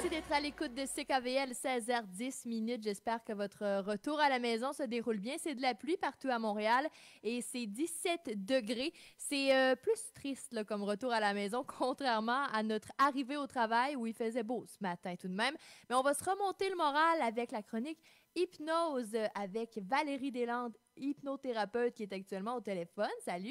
Merci d'être à l'écoute de CKVL 16h10 minutes. J'espère que votre retour à la maison se déroule bien. C'est de la pluie partout à Montréal et c'est 17 degrés. C'est plus triste là, comme retour à la maison, contrairement à notre arrivée au travail où il faisait beau ce matin tout de même. Mais on va se remonter le moral avec la chronique Hypnose avec Valérie Deslandes, hypnothérapeute qui est actuellement au téléphone. Salut!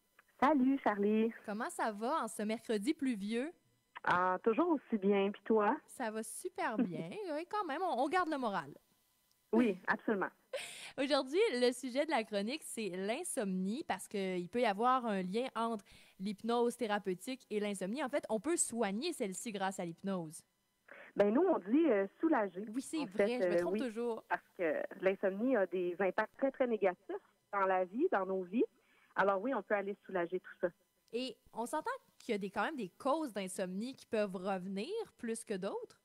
Salut, Charlie. Comment ça va en ce mercredi pluvieux? Ah, toujours aussi bien. Puis toi? Ça va super bien. Oui, quand même, on garde le moral. Oui, absolument. Aujourd'hui, le sujet de la chronique, c'est l'insomnie parce qu'il peut y avoir un lien entre l'hypnose thérapeutique et l'insomnie. En fait, on peut soigner celle-ci grâce à l'hypnose. Ben nous, on dit soulager. Oui, c'est En vrai, fait, je me trompe oui, toujours. parce que l'insomnie a des impacts très, très négatifs dans la vie, dans nos vies. Alors oui, on peut aller soulager tout ça. Et on s'entend qu'il y a quand même des causes d'insomnie qui peuvent revenir plus que d'autres.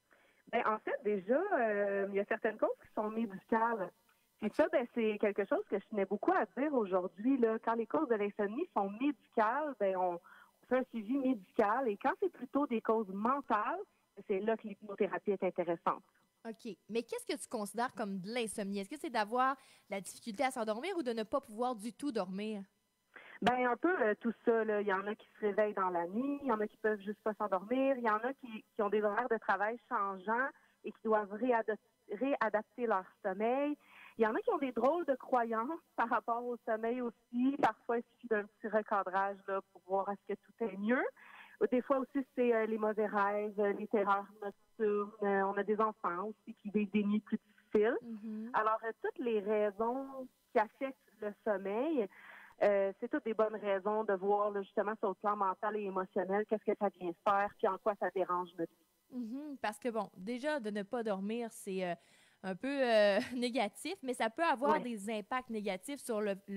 Ben en fait, déjà, il y a certaines causes qui sont médicales. Puis OK. ça, ben c'est quelque chose que je tenais beaucoup à dire aujourd'hui. Là, quand les causes de l'insomnie sont médicales, ben on fait un suivi médical. Et quand c'est plutôt des causes mentales, c'est là que l'hypnothérapie est intéressante. OK. Mais qu'est-ce que tu considères comme de l'insomnie? Est-ce que c'est d'avoir la difficulté à s'endormir ou de ne pas pouvoir du tout dormir? Ben un peu tout ça. Là. Il y en a qui se réveillent dans la nuit, il y en a qui peuvent juste pas s'endormir, il y en a qui ont des horaires de travail changeants et qui doivent réadapter leur sommeil. Il y en a qui ont des drôles de croyances par rapport au sommeil aussi. Parfois, il suffit d'un petit recadrage là, pour voir est-ce que tout est mieux. Des fois aussi, c'est les mauvais rêves, les terreurs nocturnes. On a des enfants aussi qui vivent des nuits plus difficiles. Mhm. Alors, toutes les raisons qui affectent le sommeil, c'est toutes des bonnes raisons de voir là, justement sur le plan mental et émotionnel qu'est-ce que ça vient faire puis en quoi ça dérange notre vie. Mhm. Parce que bon, déjà, de ne pas dormir, c'est un peu négatif, mais ça peut avoir Ouais. des impacts négatifs sur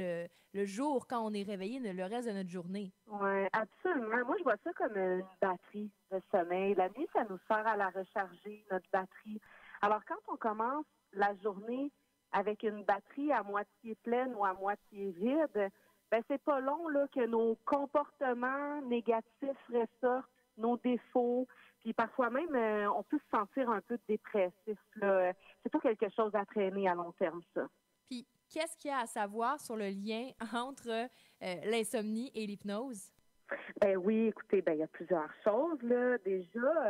le jour quand on est réveillé, le reste de notre journée. Ouais, absolument. Moi, je vois ça comme une batterie de sommeil. La nuit, ça nous sert à la recharger, notre batterie. Alors, quand on commence la journée avec une batterie à moitié pleine ou à moitié vide, ben c'est pas long là que nos comportements négatifs ressortent, nos défauts, puis parfois même on peut se sentir un peu dépressif. Là. C'est pas quelque chose à traîner à long terme, ça. Puis, qu'est-ce qu'il y a à savoir sur le lien entre l'insomnie et l'hypnose? Ben oui, écoutez, ben il y a plusieurs choses là. Déjà,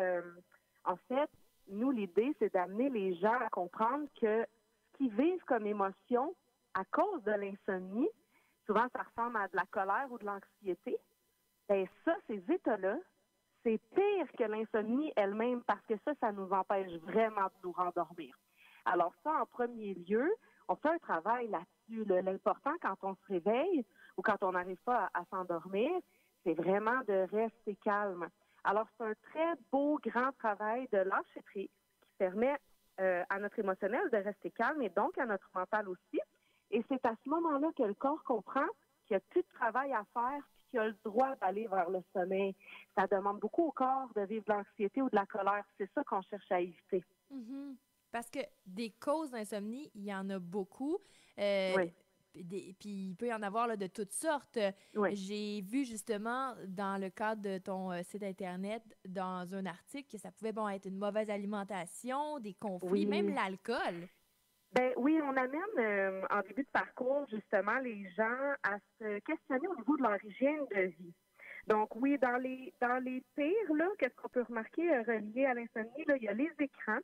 en fait, nous l'idée c'est d'amener les gens à comprendre que ce qu'ils vivent comme émotion à cause de l'insomnie, souvent ça ressemble à de la colère ou de l'anxiété. Ben ça, ces états-là, c'est pire que l'insomnie elle-même parce que ça nous empêche vraiment de nous rendormir. Alors ça, en premier lieu, on fait un travail là-dessus. Là. L'important quand on se réveille ou quand on n'arrive pas à s'endormir, c'est vraiment de rester calme. Alors c'est un très beau, grand travail de lâcher prise qui permet à notre émotionnel de rester calme et donc à notre mental aussi. Et c'est à ce moment-là que le corps comprend qu'il n'y a plus de travail à faire puis qu'il a le droit d'aller vers le sommeil. Ça demande beaucoup au corps de vivre de l'anxiété ou de la colère. C'est ça qu'on cherche à éviter. Mhm. Parce que des causes d'insomnie, il y en a beaucoup. Euh, Oui, Puis il peut y en avoir là, de toutes sortes. oui, J'ai vu justement dans le cadre de ton site Internet, dans un article, que ça pouvait bon, être une mauvaise alimentation, des conflits, même oui. l'alcool. Ben oui, on amène en début de parcours justement les gens à se questionner au niveau de leur hygiène de vie. Donc oui, dans les pires là, qu'est-ce qu'on peut remarquer relié à l'insomnie là, il y a les écrans,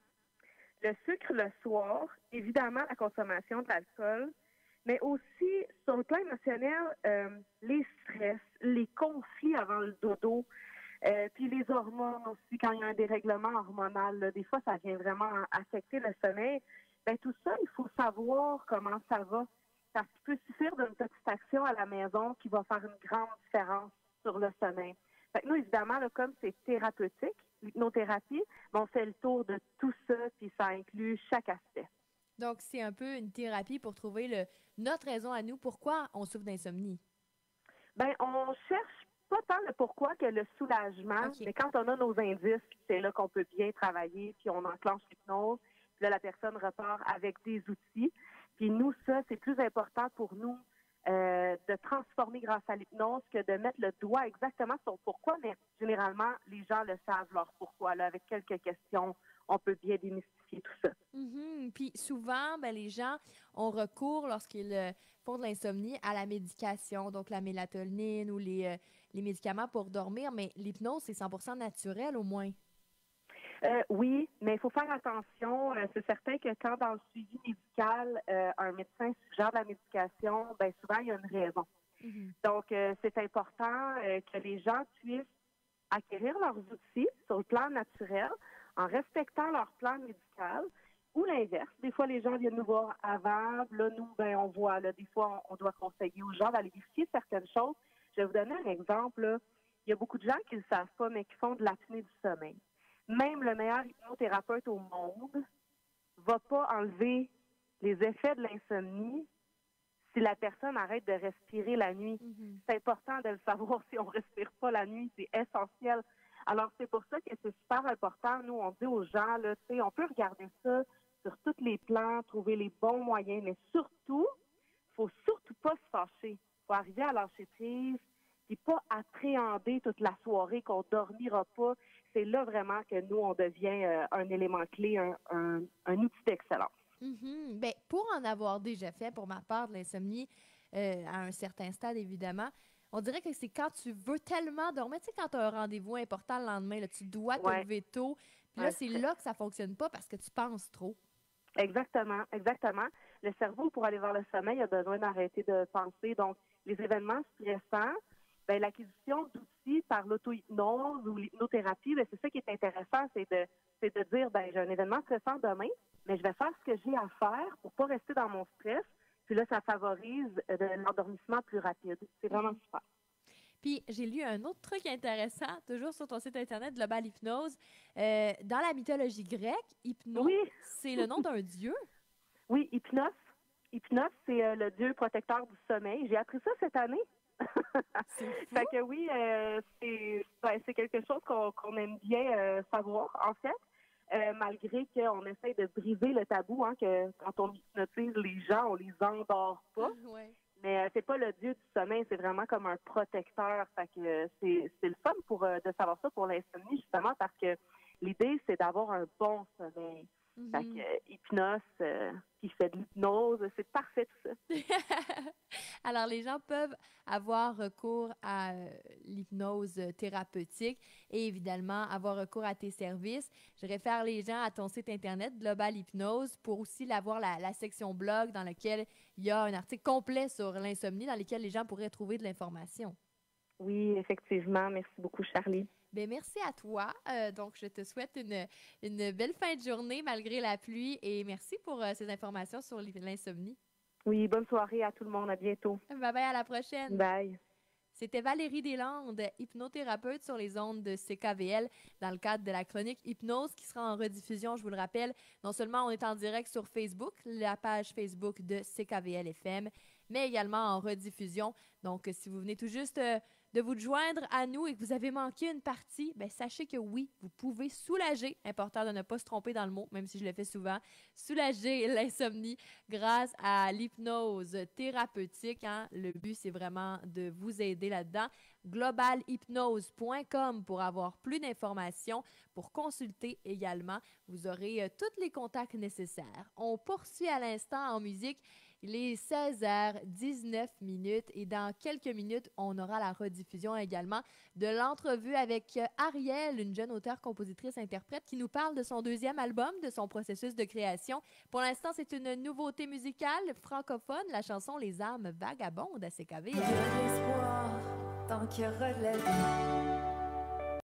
le sucre le soir, évidemment la consommation de l'alcool, mais aussi sur le plan émotionnel, les stress, les conflits avant le dodo, puis les hormones aussi, quand il y a un dérèglement hormonal, là, des fois ça vient vraiment affecter le sommeil. Ben tout ça, il faut savoir comment ça va. Ça peut suffire d'une petite action à la maison qui va faire une grande différence sur le sommeil. Fait que nous, évidemment, là, comme c'est thérapeutique, l'hypnothérapie, ben, on fait le tour de tout ça, puis ça inclut chaque aspect. Donc, c'est un peu une thérapie pour trouver notre raison à nous, pourquoi on souffre d'insomnie. Ben, on cherche pas tant le pourquoi que le soulagement, OK. mais quand on a nos indices, c'est là qu'on peut bien travailler, puis on enclenche l'hypnose, puis là, la personne repart avec des outils. Puis nous, ça, c'est plus important pour nous de transformer grâce à l'hypnose que de mettre le doigt exactement sur le pourquoi, mais généralement, les gens le savent leur pourquoi. Là, avec quelques questions, on peut bien démystifier tout ça. Puis souvent, ben, les gens ont recours, lorsqu'ils font de l'insomnie, à la médication, donc la mélatonine ou les médicaments pour dormir, mais l'hypnose, c'est 100% naturel au moins. Oui, mais il faut faire attention. C'est certain que quand dans le suivi médical, un médecin suggère de la médication, ben souvent, il y a une raison. Donc, c'est important que les gens puissent acquérir leurs outils sur le plan naturel en respectant leur plan médical ou l'inverse. Des fois, les gens viennent nous voir avant. Là, nous, ben, on voit, là, des fois, on doit conseiller aux gens d'aller vérifier certaines choses. Je vais vous donner un exemple. Là. Il y a beaucoup de gens qui ne le savent pas, mais qui font de l'apnée du sommeil. Même le meilleur hypnothérapeute au monde ne va pas enlever les effets de l'insomnie si la personne arrête de respirer la nuit. C'est important de le savoir si on ne respire pas la nuit, c'est essentiel. Alors, c'est pour ça que c'est super important. Nous, on dit aux gens, là, on peut regarder ça sur tous les plans, trouver les bons moyens, mais surtout, il ne faut surtout pas se fâcher. Il faut arriver à lâcher prise, puis pas appréhender toute la soirée qu'on ne dormira pas. C'est là vraiment que nous, on devient un élément clé, un outil d'excellence. Ben, pour en avoir déjà fait, pour ma part, de l'insomnie, à un certain stade, évidemment, on dirait que c'est quand tu veux tellement dormir. Tu sais, quand tu as un rendez-vous important le lendemain, là, tu dois te lever tôt. Puis là, c'est là que ça fonctionne pas parce que tu penses trop. Exactement, exactement. Le cerveau, pour aller vers le sommeil, a besoin d'arrêter de penser. Donc, les événements stressants, ben, l'acquisition d'outils par l'auto-hypnose ou l'hypnothérapie, ben, c'est ça qui est intéressant, c'est de dire, ben, j'ai un événement stressant demain, mais je vais faire ce que j'ai à faire pour pas rester dans mon stress. Puis là, ça favorise l'endormissement plus rapide. C'est vraiment super. Puis, j'ai lu un autre truc intéressant, toujours sur ton site Internet, Global Hypnose. Dans la mythologie grecque, Hypnos, c'est le nom d'un dieu. Oui, Hypnos. Hypnos, c'est le dieu protecteur du sommeil. J'ai appris ça cette année. Fait que oui, c'est quelque chose qu'on aime bien savoir, en fait. Malgré qu'on essaie de briser le tabou, hein, que quand on hypnotise les gens, on les endort pas. Mais c'est pas le dieu du sommeil, c'est vraiment comme un protecteur. Fait que c'est le fun de savoir ça pour l'insomnie, justement, parce que l'idée, c'est d'avoir un bon sommeil. Fait que Hypnos, qui fait de l'hypnose, c'est parfait tout ça. Alors, les gens peuvent avoir recours à l'hypnose thérapeutique et évidemment avoir recours à tes services. Je réfère les gens à ton site Internet, Global Hypnose, pour aussi avoir la section blog dans laquelle il y a un article complet sur l'insomnie dans lequel les gens pourraient trouver de l'information. Oui, effectivement. Merci beaucoup, Charlie. Bien, merci à toi. Donc, je te souhaite une belle fin de journée malgré la pluie et merci pour ces informations sur l'insomnie. Oui, bonne soirée à tout le monde. À bientôt. Bye-bye, à la prochaine. Bye. C'était Valérie Deslandes, hypnothérapeute sur les ondes de CKVL dans le cadre de la chronique Hypnose qui sera en rediffusion, je vous le rappelle. Non seulement on est en direct sur Facebook, la page Facebook de CKVL FM, mais également en rediffusion. Donc, si vous venez tout juste de vous joindre à nous et que vous avez manqué une partie, bien, sachez que oui, vous pouvez soulager, important de ne pas se tromper dans le mot, même si je le fais souvent, soulager l'insomnie grâce à l'hypnose thérapeutique. Hein. Le but, c'est vraiment de vous aider là-dedans. Globalhypnose.com pour avoir plus d'informations, pour consulter également. Vous aurez tous les contacts nécessaires. On poursuit à l'instant en musique. Il est 16h19 et dans quelques minutes, on aura la rediffusion également de l'entrevue avec Ariel, une jeune auteure-compositrice-interprète qui nous parle de son deuxième album, de son processus de création. Pour l'instant, c'est une nouveauté musicale francophone, la chanson Les âmes vagabondes à CKVL. Il y a de l'espoir tant qu'il y aura de la vie.